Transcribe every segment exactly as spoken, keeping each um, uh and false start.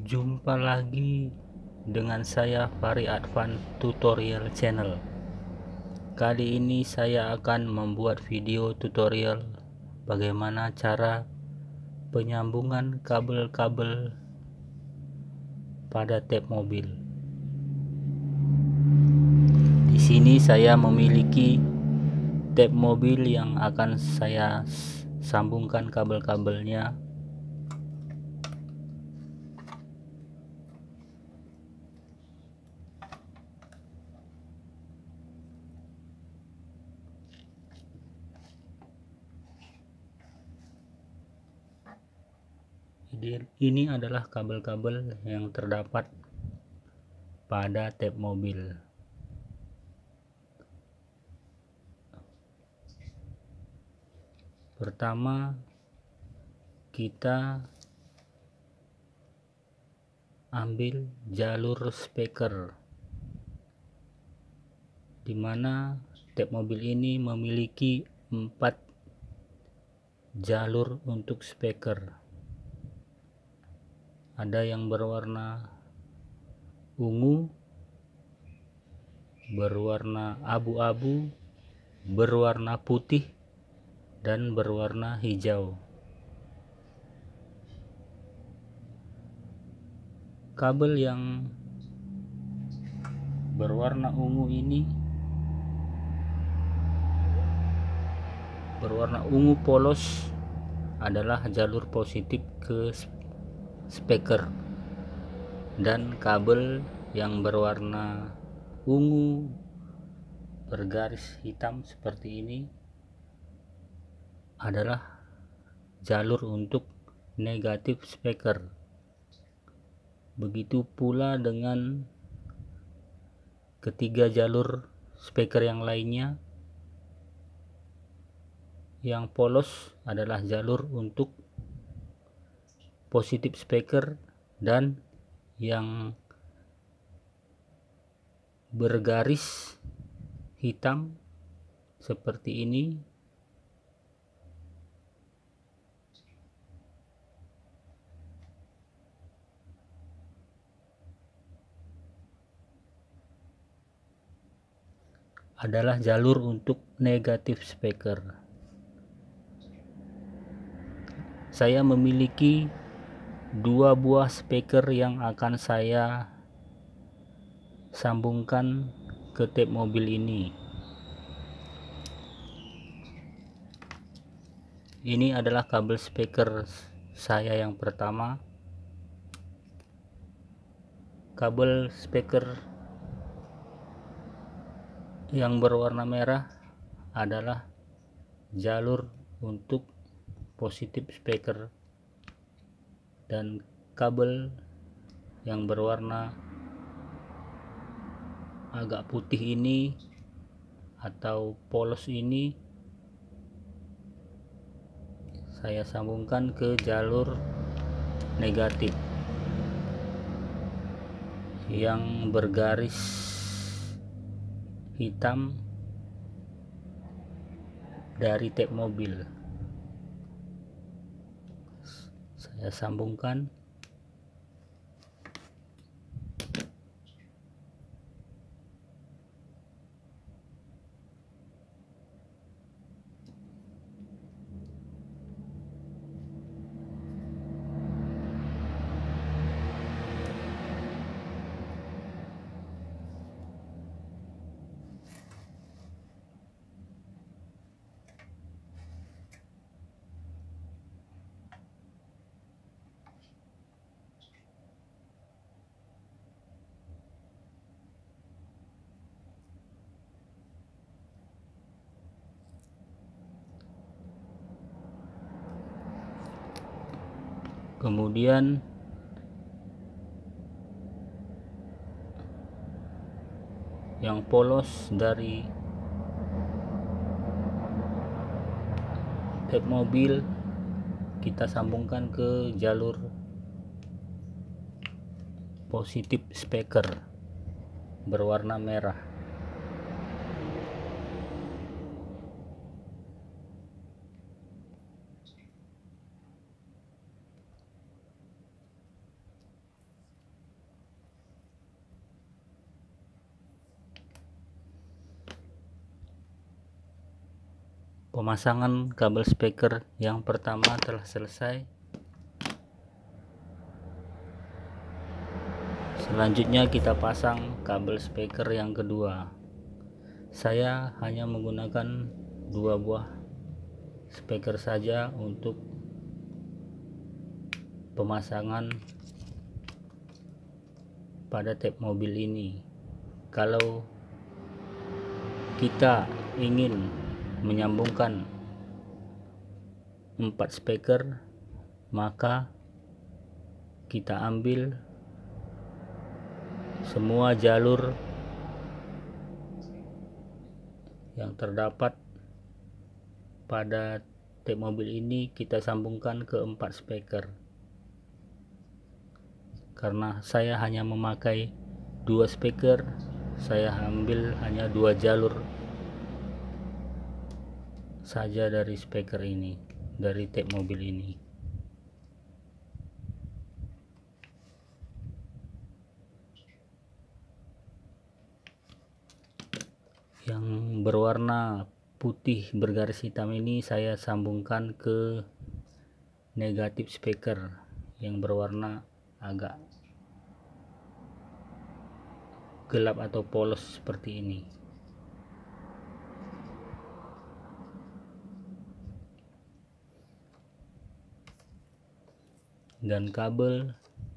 Jumpa lagi dengan saya Fari Advan Tutorial Channel. Kali ini saya akan membuat video tutorial bagaimana cara penyambungan kabel-kabel pada tap mobil. Di sini saya memiliki tap mobil yang akan saya sambungkan kabel-kabelnya. Ini adalah kabel-kabel yang terdapat pada tap mobil. Pertama, kita ambil jalur speaker, di mana tap mobil ini memiliki empat jalur untuk speaker. Ada yang berwarna ungu, berwarna abu-abu, berwarna putih, dan berwarna hijau. Kabel yang berwarna ungu ini berwarna ungu polos adalah jalur positif ke speaker, dan kabel yang berwarna ungu bergaris hitam seperti ini adalah jalur untuk negatif speaker. Begitu pula dengan ketiga jalur speaker yang lainnya. Yang polos adalah jalur untuk positif speaker, dan yang bergaris hitam seperti ini adalah jalur untuk negatif speaker. Saya memiliki dua buah speaker yang akan saya sambungkan ke tap mobil ini. Ini adalah kabel speaker saya yang pertama. Kabel speaker yang berwarna merah adalah jalur untuk positif speaker, dan kabel yang berwarna agak putih ini atau polos ini saya sambungkan ke jalur negatif yang bergaris hitam dari tap mobil. Saya sambungkan. Kemudian yang polos dari tap mobil kita sambungkan ke jalur positif speaker berwarna merah. Pemasangan kabel speaker yang pertama telah selesai. Selanjutnya kita pasang kabel speaker yang kedua. Saya hanya menggunakan dua buah speaker saja untuk pemasangan pada tap mobil ini. Kalau kita ingin menyambungkan empat speaker, maka kita ambil semua jalur yang terdapat pada tap mobil ini, kita sambungkan ke empat speaker. Karena saya hanya memakai dua speaker, saya ambil hanya dua jalur saja dari speaker ini, dari tap mobil ini. Yang berwarna putih bergaris hitam ini saya sambungkan ke negatif speaker yang berwarna agak gelap atau polos seperti ini. Dan kabel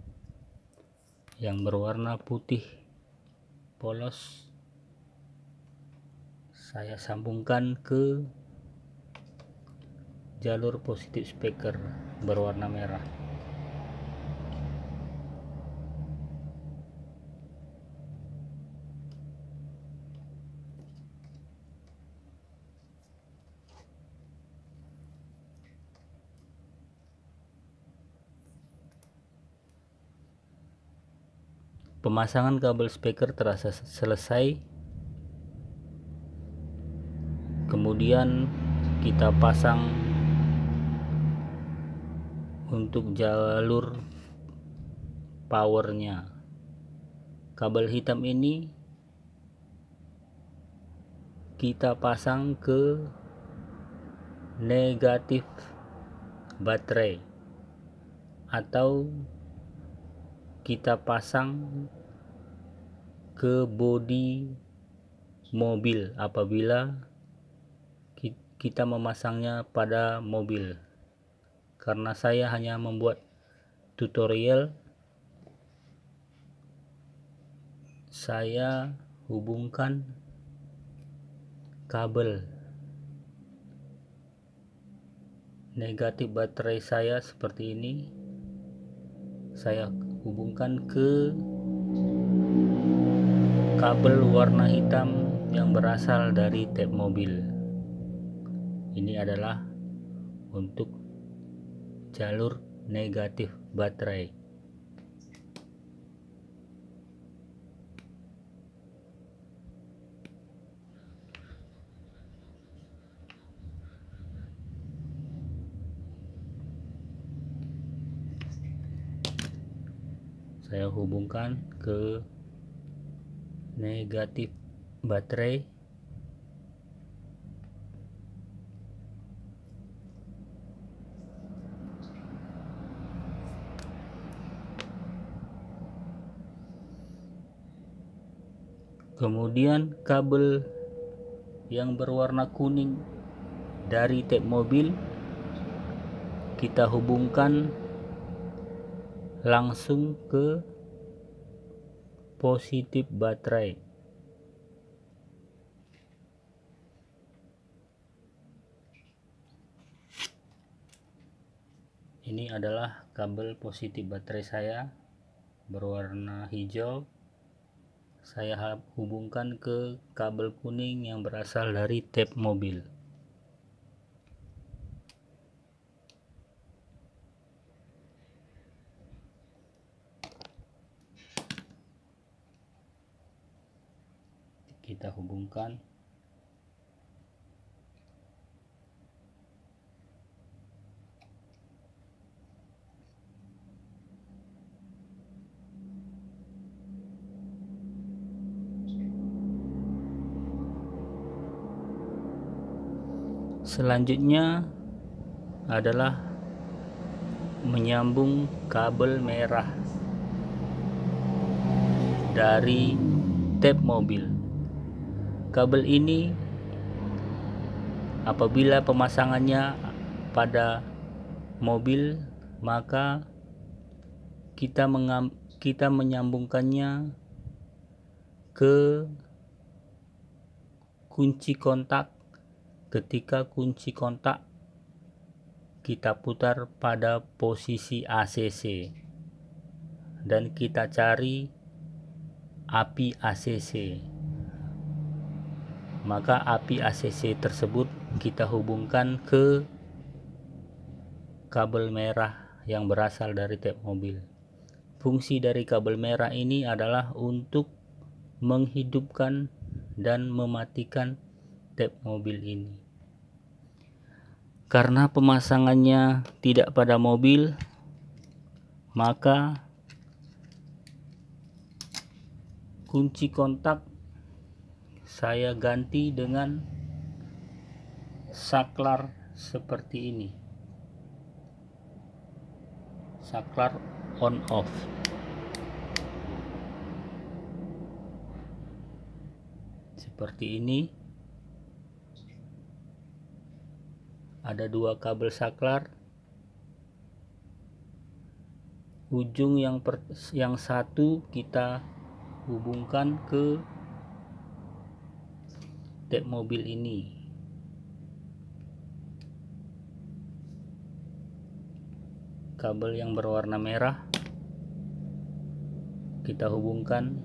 yang berwarna putih polos saya sambungkan ke jalur positif speaker berwarna merah. Pemasangan kabel speaker telah selesai. Kemudian kita pasang untuk jalur powernya. Kabel hitam ini kita pasang ke negatif baterai, atau kita pasang ke bodi mobil apabila kita memasangnya pada mobil. Karena saya hanya membuat tutorial, saya hubungkan kabel negatif baterai saya seperti ini. Saya hubungkan ke kabel warna hitam yang berasal dari tap mobil. Ini adalah untuk jalur negatif baterai. Saya hubungkan ke negatif baterai. Kemudian kabel yang berwarna kuning dari tap mobil kita hubungkan langsung ke positif baterai. Ini adalah kabel positif baterai saya berwarna hijau. Saya hubungkan ke kabel kuning yang berasal dari tap mobil. Kita hubungkan. Selanjutnya adalah menyambung kabel merah dari tap mobil. Kabel ini apabila pemasangannya pada mobil, maka kita mengam, kita menyambungkannya ke kunci kontak. Ketika kunci kontak kita putar pada posisi A C C dan kita cari api A C C, maka api A C C tersebut kita hubungkan ke kabel merah yang berasal dari tap mobil. Fungsi dari kabel merah ini adalah untuk menghidupkan dan mematikan tap mobil ini. Karena pemasangannya tidak pada mobil, maka kunci kontak saya ganti dengan saklar seperti ini, saklar on off. Seperti ini, ada dua kabel saklar. Ujung yang per, yang satu kita hubungkan ke tap mobil ini. Kabel yang berwarna merah kita hubungkan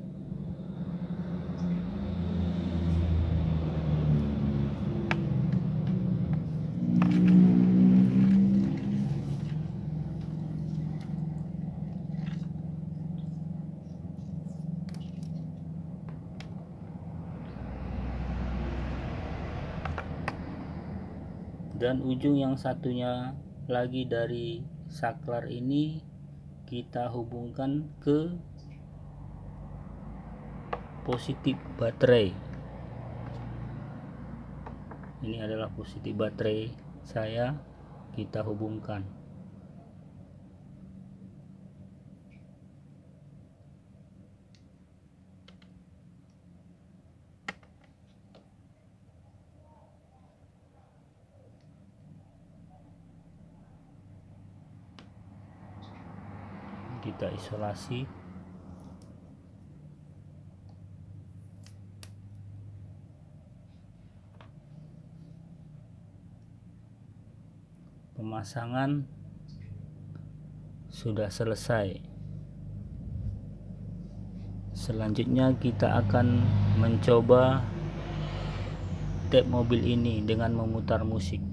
dan ujung yang satunya lagi dari saklar ini kita hubungkan ke positif baterai. Ini adalah positif baterai saya, kita hubungkan. Kita isolasi. Pemasangan sudah selesai. Selanjutnya kita akan mencoba tap mobil ini dengan memutar musik.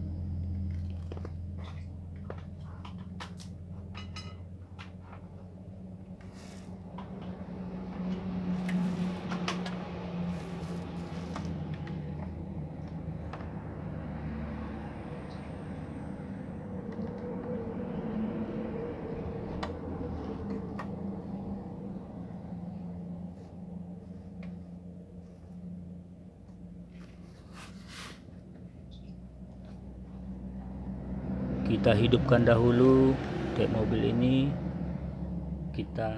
Kita hidupkan dahulu tap mobil ini, kita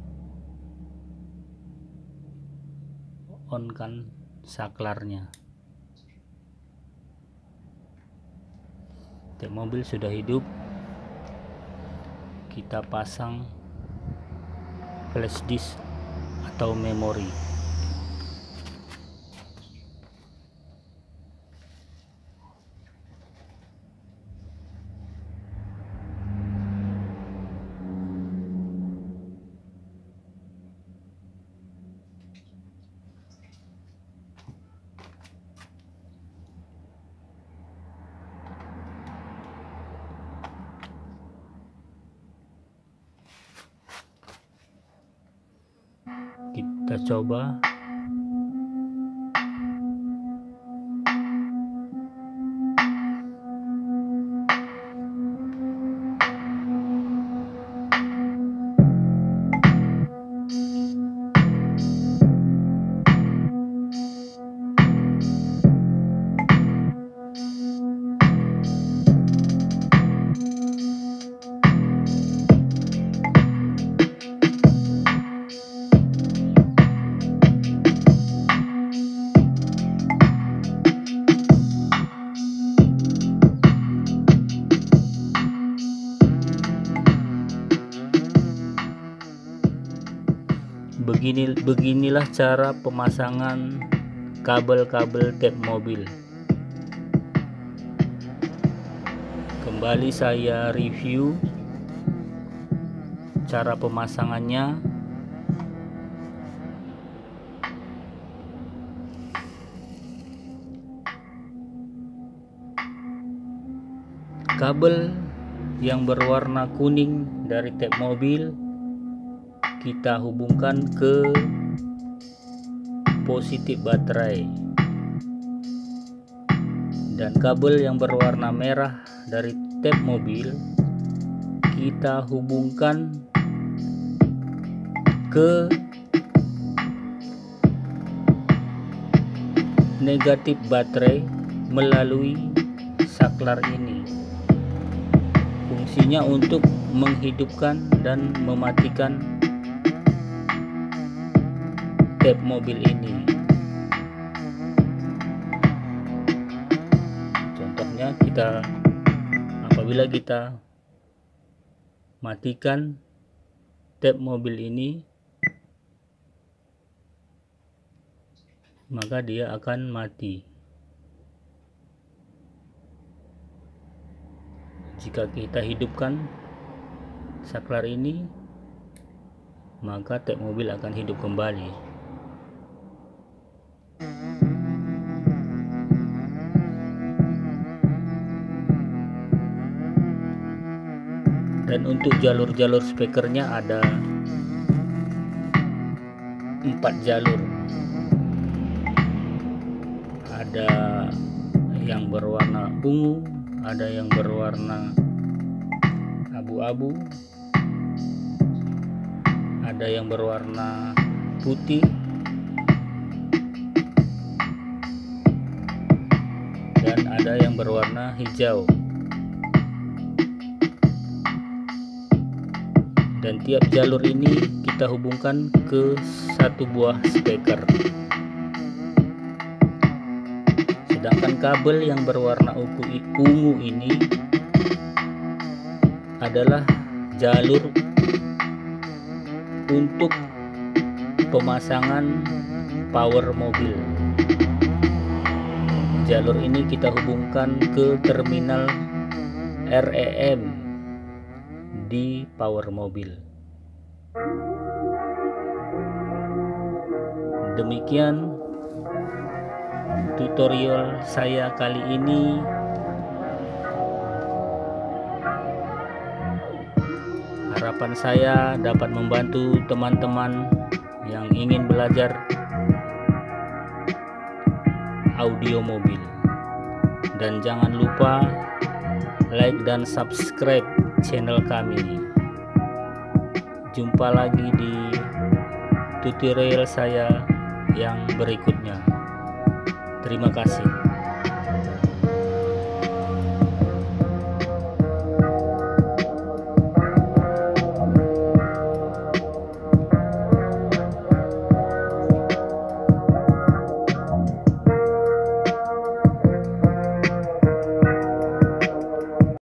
on-kan saklarnya. Tap mobil sudah hidup, kita pasang flash disk atau memori. Kita coba. Begini, beginilah cara pemasangan kabel-kabel tap mobil. Kembali saya review cara pemasangannya. Kabel yang berwarna kuning dari tap mobil kita hubungkan ke positif baterai, dan kabel yang berwarna merah dari tap mobil kita hubungkan ke negatif baterai melalui saklar ini. Fungsinya untuk menghidupkan dan mematikan tap mobil ini. Contohnya, kita apabila kita matikan tap mobil ini, maka dia akan mati. Jika kita hidupkan saklar ini, maka tap mobil akan hidup kembali. Dan untuk jalur-jalur speakernya ada empat jalur. Ada yang berwarna ungu, ada yang berwarna abu-abu, ada yang berwarna putih, dan ada yang berwarna hijau. Dan tiap jalur ini kita hubungkan ke satu buah speaker. Sedangkan kabel yang berwarna ungu ini adalah jalur untuk pemasangan power mobil. Jalur ini kita hubungkan ke terminal R E M di power mobil. Demikian tutorial saya kali ini. Harapan saya dapat membantu teman-teman yang ingin belajar audio mobil. Dan jangan lupa like dan subscribe channel kami. Jumpa lagi di tutorial saya yang berikutnya. Terima kasih.